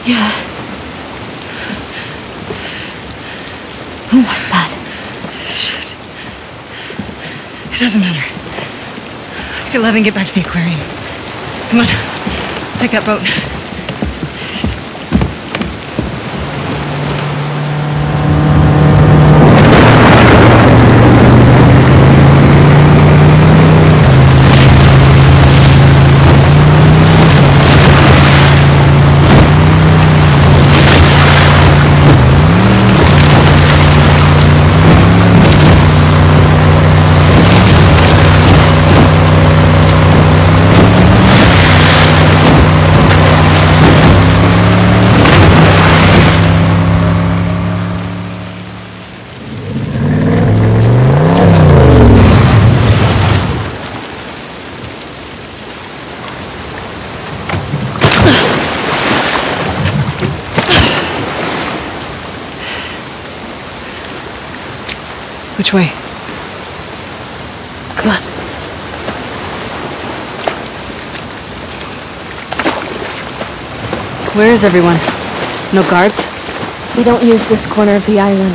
Yeah. Who was that? Shit. It doesn't matter. Let's get Lev and get back to the aquarium. Come on. Let's take that boat. Which way? Come on. Where is everyone? No guards? We don't use this corner of the island.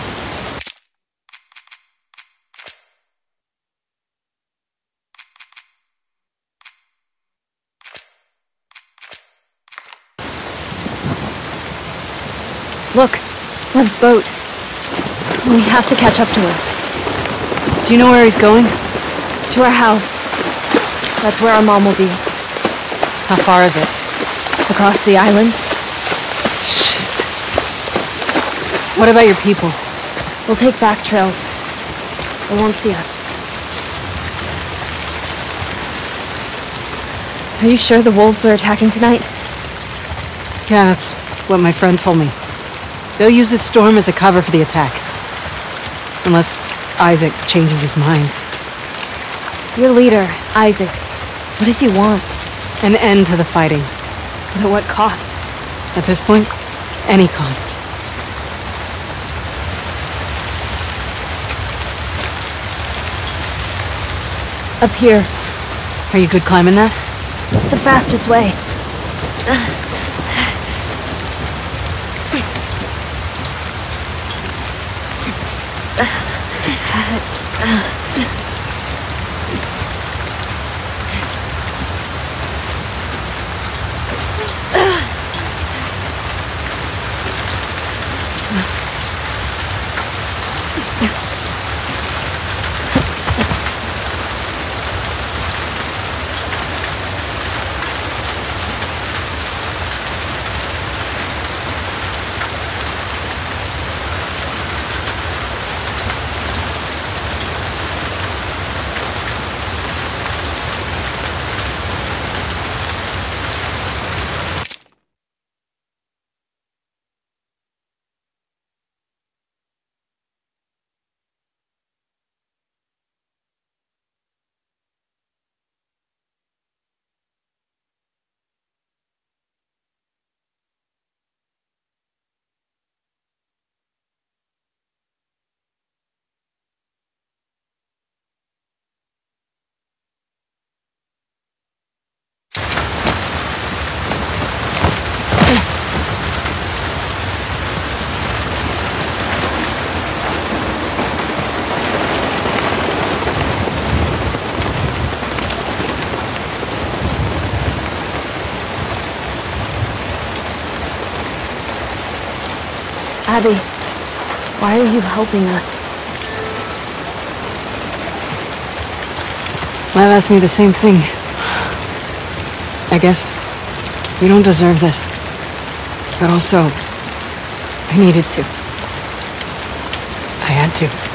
Look, Lev's boat. We have to catch up to her. Do you know where he's going? To our house. That's where our mom will be. How far is it? Across the island. Shit. What about your people? We'll take back trails. They won't see us. Are you sure the wolves are attacking tonight? Yeah, that's what my friend told me. They'll use this storm as a cover for the attack. Unless Isaac changes his mind. Your leader, Isaac. What does he want? An end to the fighting. But at what cost? At this point, any cost. Up here. Are you good climbing that? It's the fastest way. Abby, why are you helping us? Lev asked me the same thing. I guess we don't deserve this. But also, I needed to. I had to.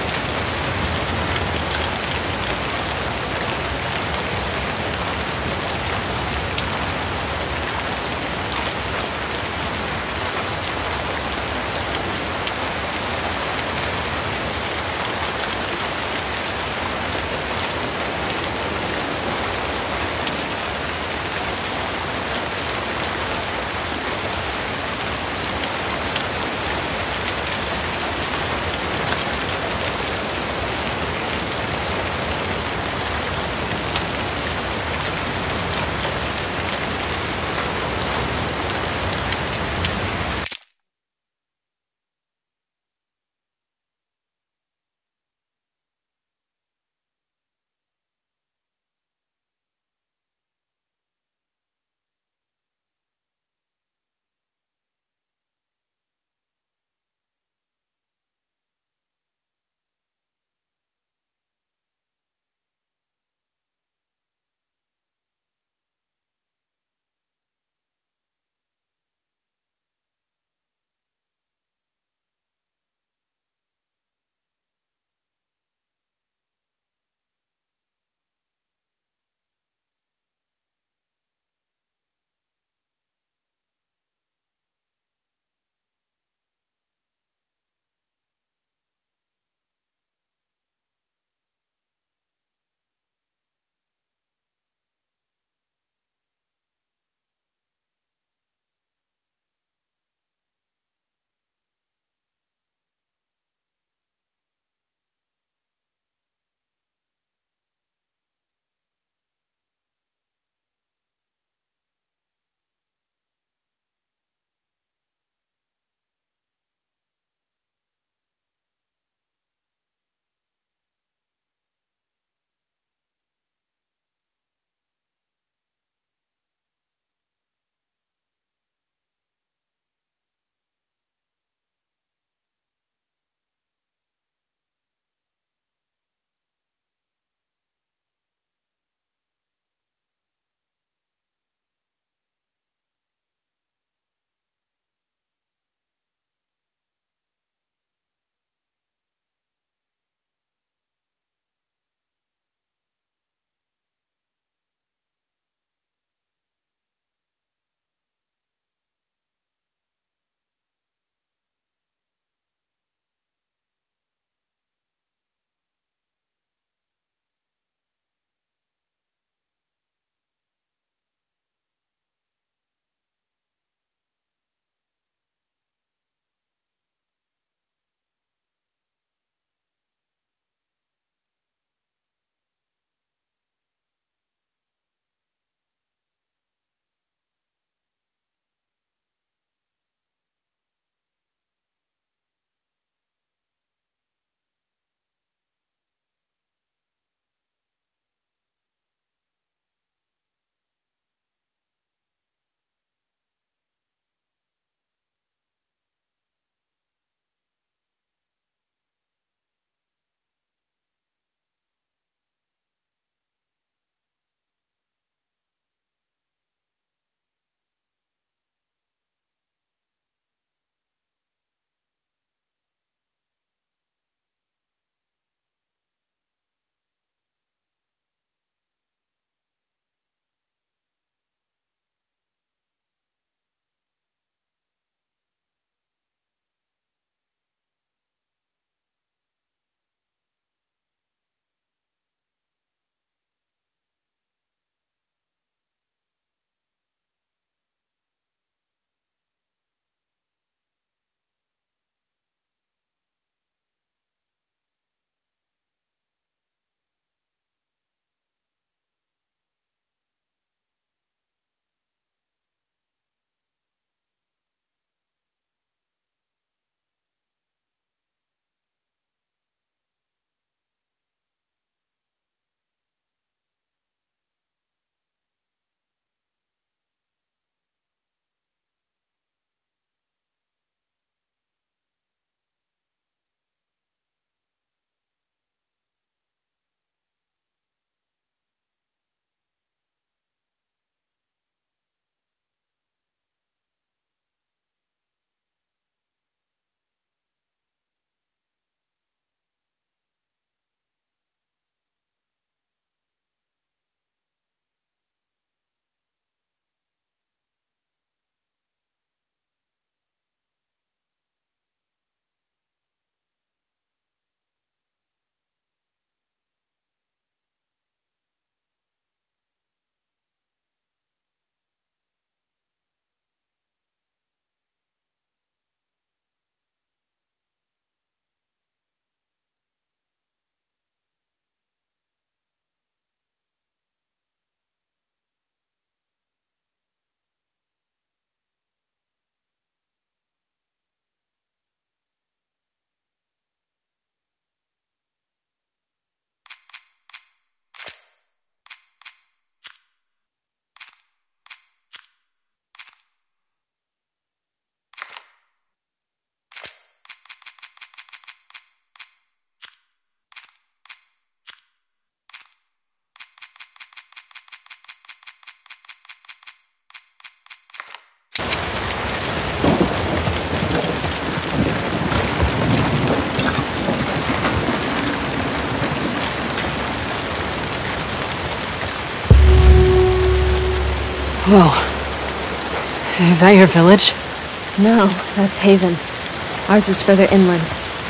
Whoa. Is that your village? No, that's Haven. Ours is further inland.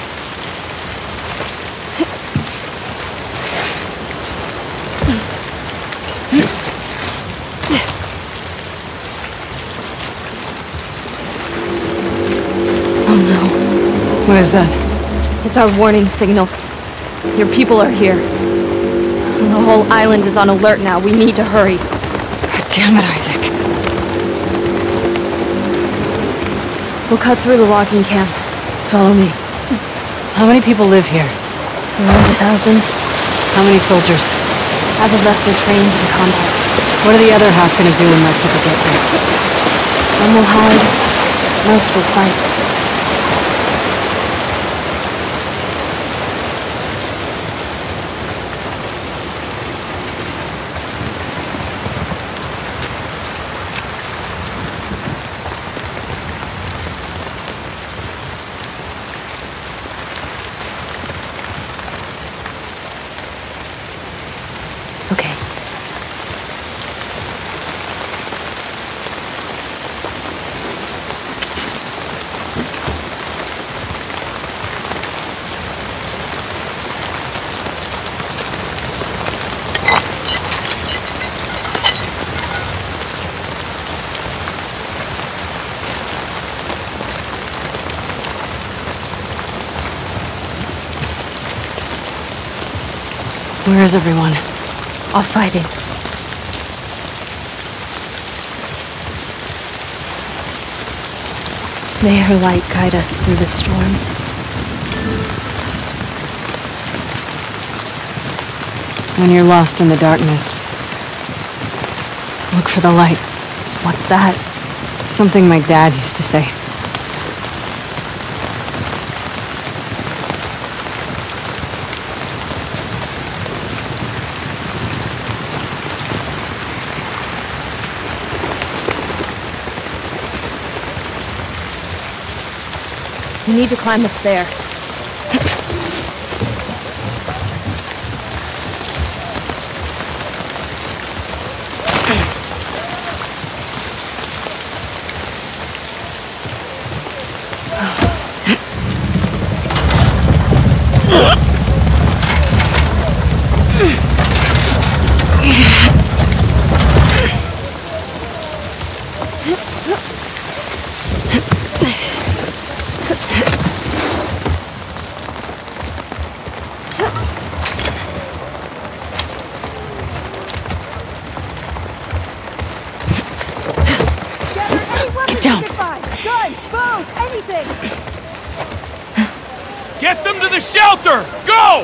Oh no. What is that? It's our warning signal. Your people are here. The whole island is on alert now. We need to hurry. God damn it, Isaac. We'll cut through the logging camp. Follow me. How many people live here? Around 1,000. How many soldiers? Half of us are trained in combat. What are the other half gonna do when my people get there? Some will hide. Most will fight. Okay. Where is everyone? All fighting. May her light guide us through the storm. When you're lost in the darkness, look for the light. What's that? Something my dad used to say. We need to climb up there. Get down! Gun, bow, anything! Get them to the shelter! Go!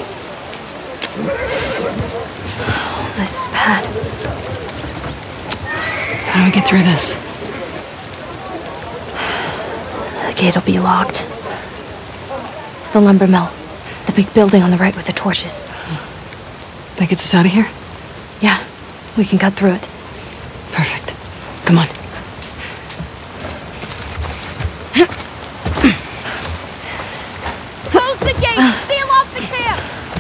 This is bad. How do we get through this? The gate'll be locked. The lumber mill. The big building on the right with the torches. That gets us out of here? Yeah, we can cut through it. Perfect. Come on. Close the gate! Seal off the camp!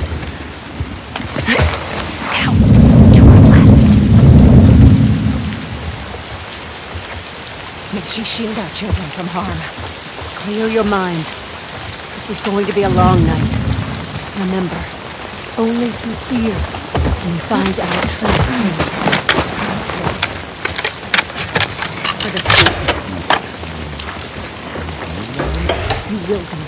To our left. Make sure you shield our children from harm. Clear your mind. This is going to be a long night. Remember, only through fear can we find our true strength. For the sake you will be.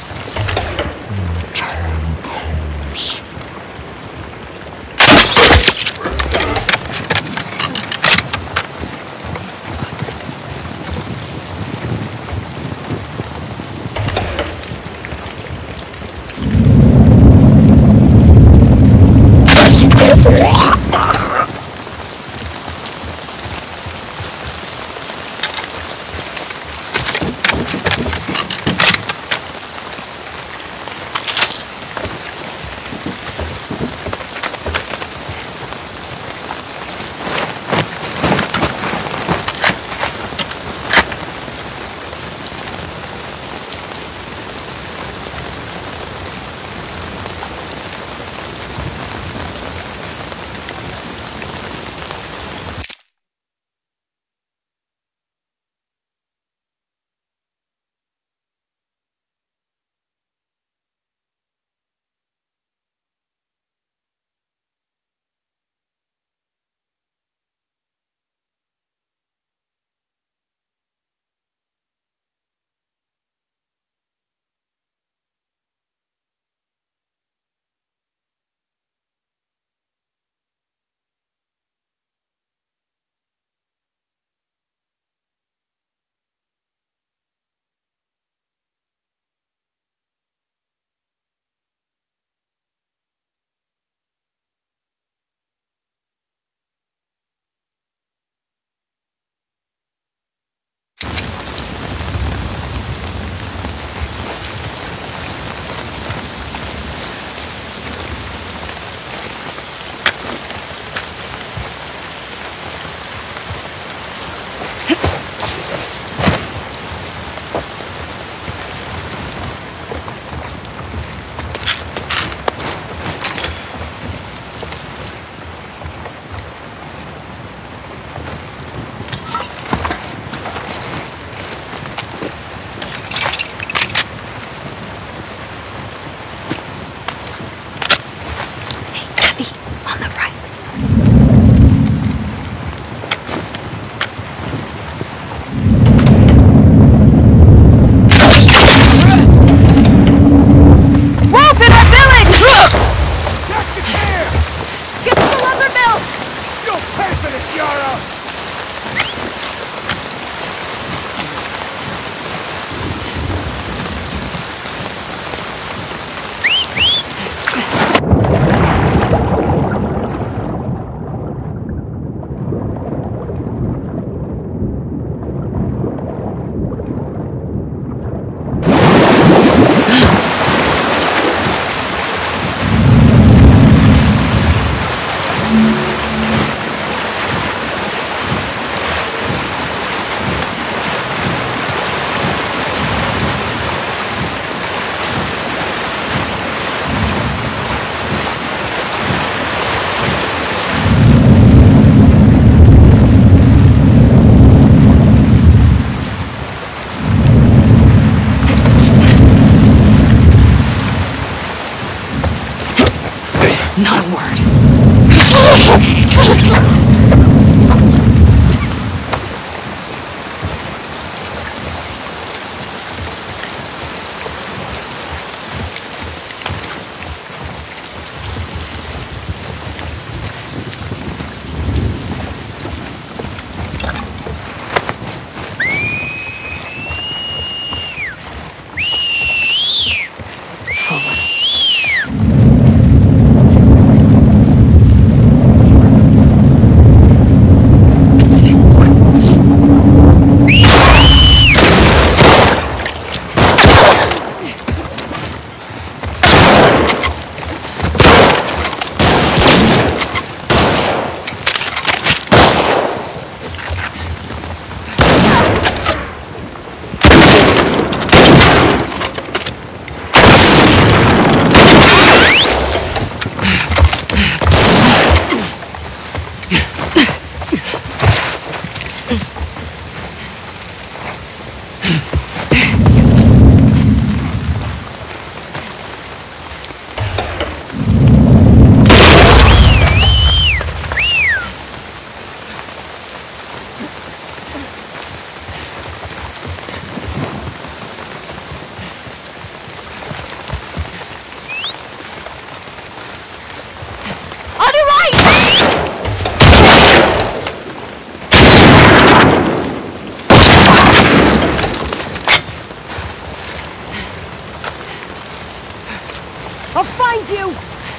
I'll find you!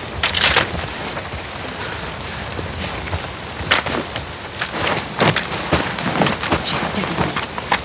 She steadies me.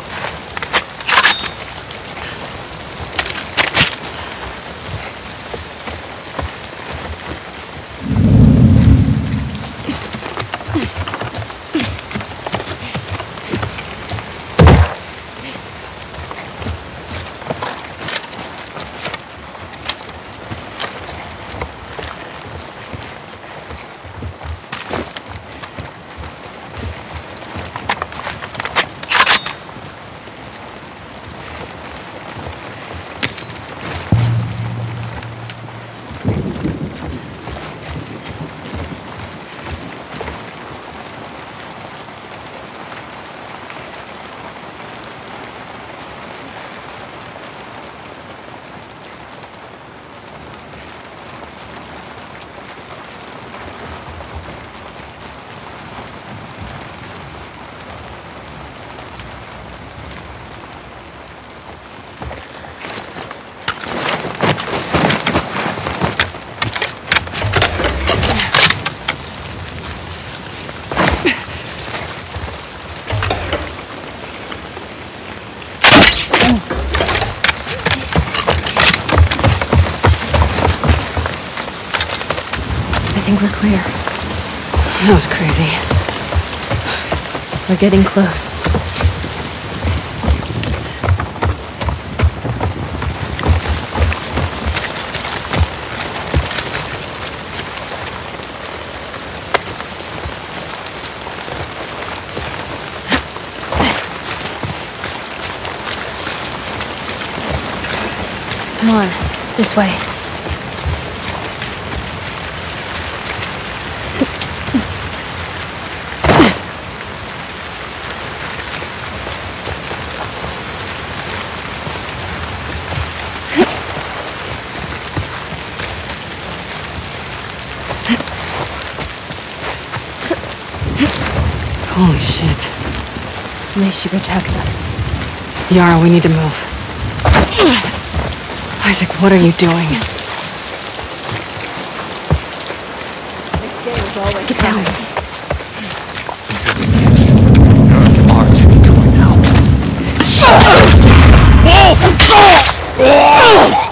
I think we're clear. That was crazy. We're getting close. Come on, this way. Holy shit. May she protect us. Yara, we need to move. Isaac, what are you doing? Get down. This is a gift. There are embarks in the door now. Whoa!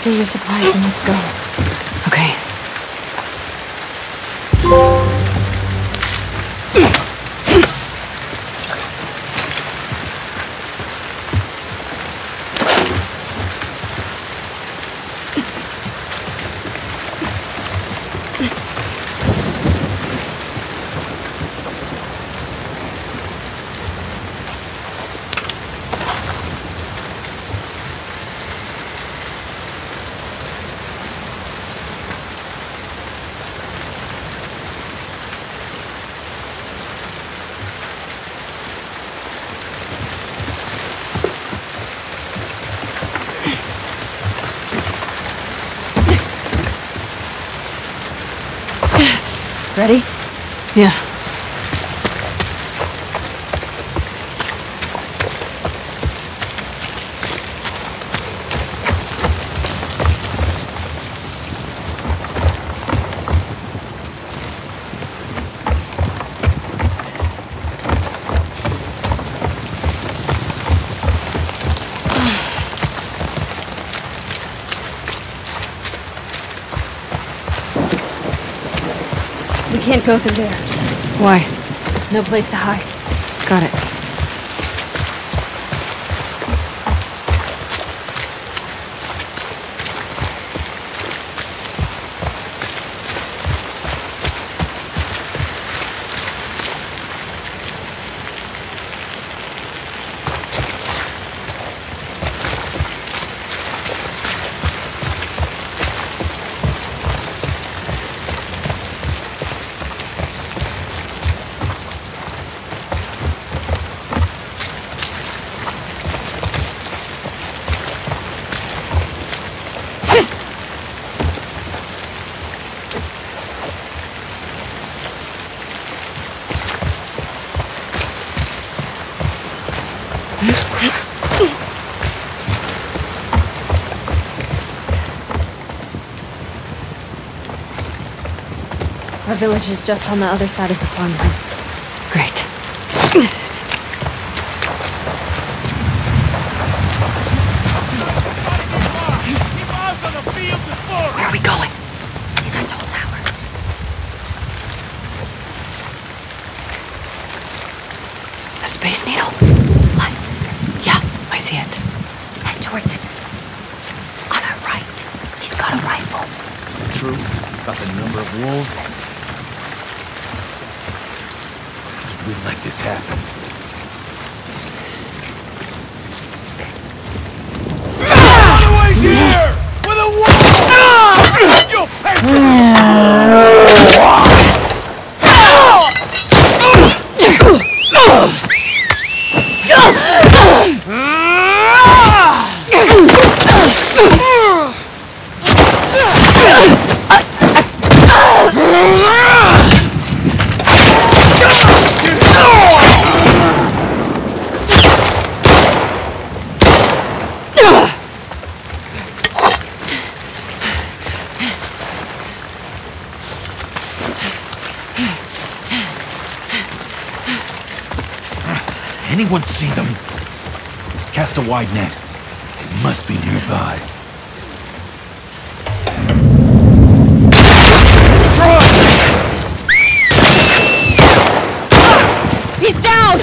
Get your supplies and let's go. Okay. Ready? Yeah. We can't go through there. Why? No place to hide. Got it. Our village is just on the other side of the farmlands. Great. Where are we going? See that tall tower? The Space Needle? What? Yeah, I see it. Head towards it. On our right. He's got a rifle. Is it true? About the number of wolves? We'd let this happen. Otherwise here! With a wolf! You'll pay for Anyone see them? Cast a wide net. They must be nearby. He's down!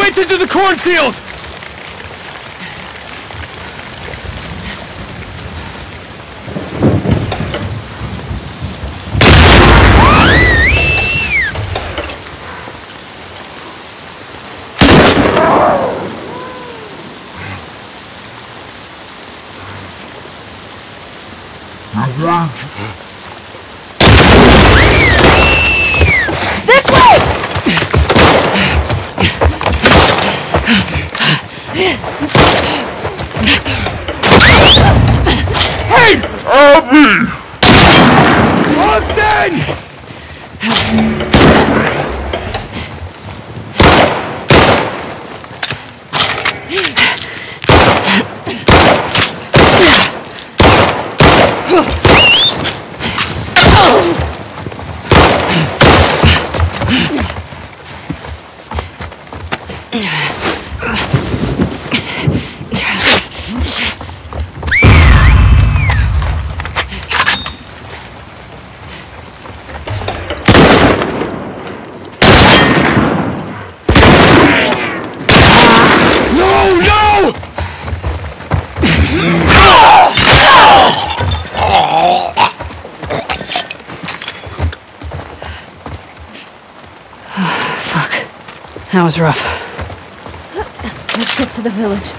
went into the cornfield! This way! Hey! Abby! Austin! That was rough. Let's get to the village.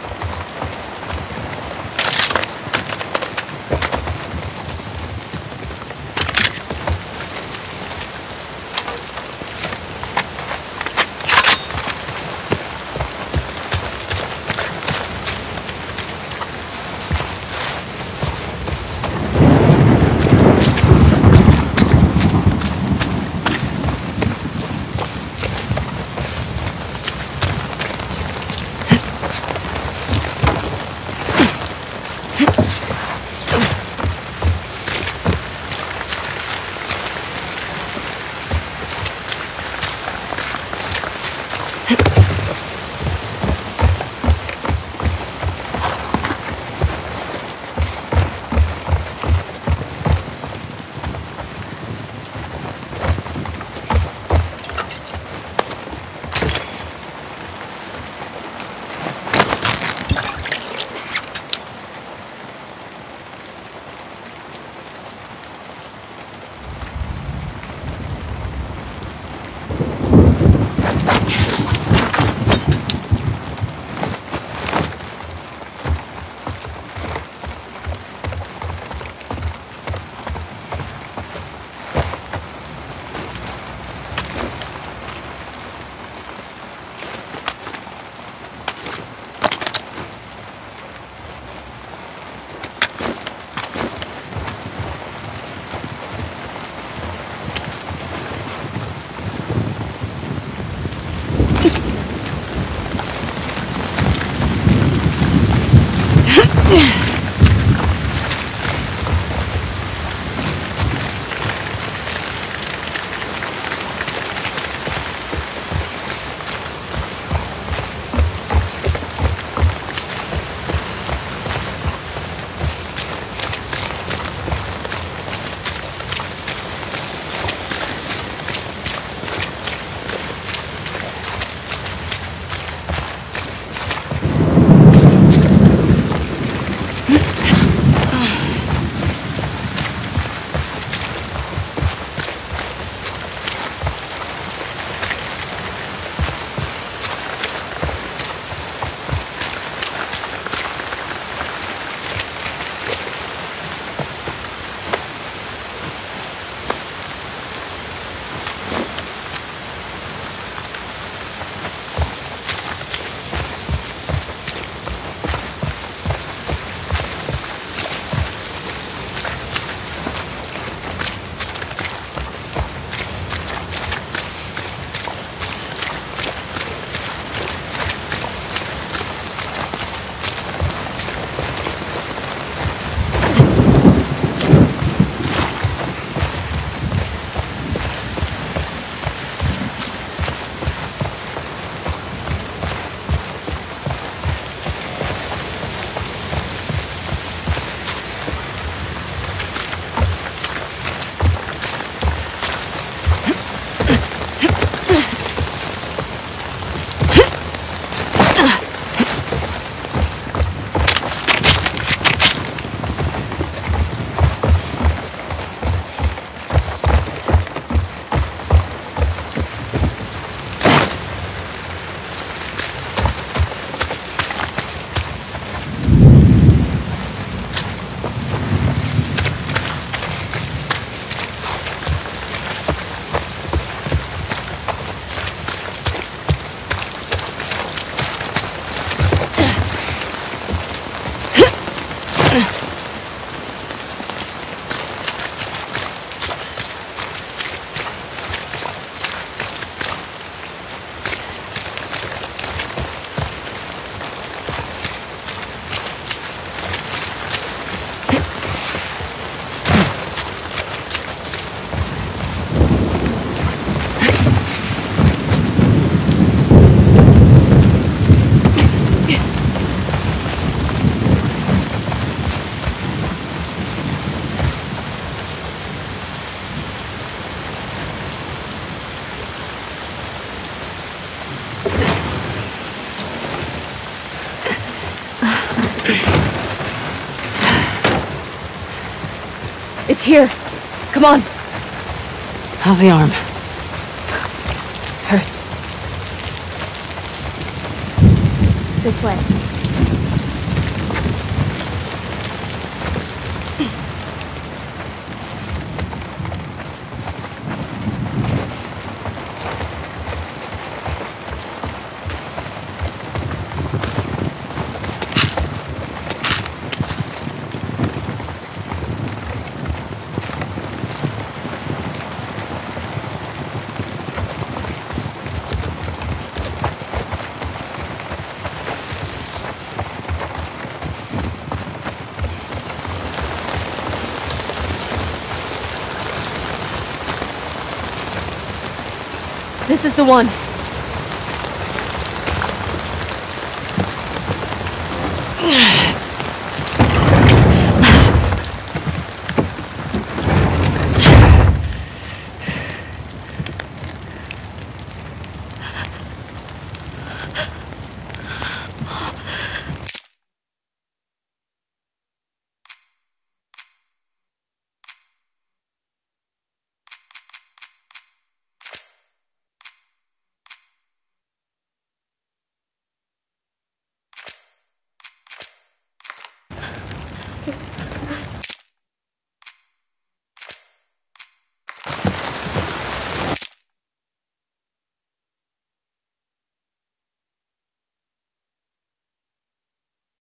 It's here. Come on. How's the arm? Hurts. This way. This is the one.